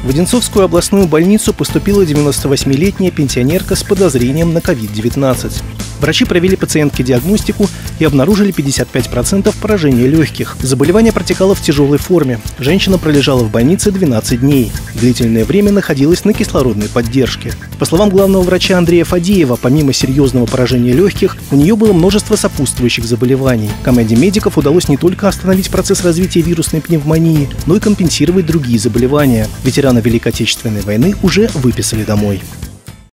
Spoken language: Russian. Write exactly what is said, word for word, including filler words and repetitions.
В Одинцовскую областную больницу поступила девяностовосьмилетняя пенсионерка с подозрением на ковид девятнадцать. Врачи провели пациентке диагностику и обнаружили пятьдесят пять процентов поражения легких. Заболевание протекало в тяжелой форме. Женщина пролежала в больнице двенадцать дней. Длительное время находилась на кислородной поддержке. По словам главного врача Андрея Фадеева, помимо серьезного поражения легких, у нее было множество сопутствующих заболеваний. Команде медиков удалось не только остановить процесс развития вирусной пневмонии, но и компенсировать другие заболевания. Ветерана Великой Отечественной войны уже выписали домой.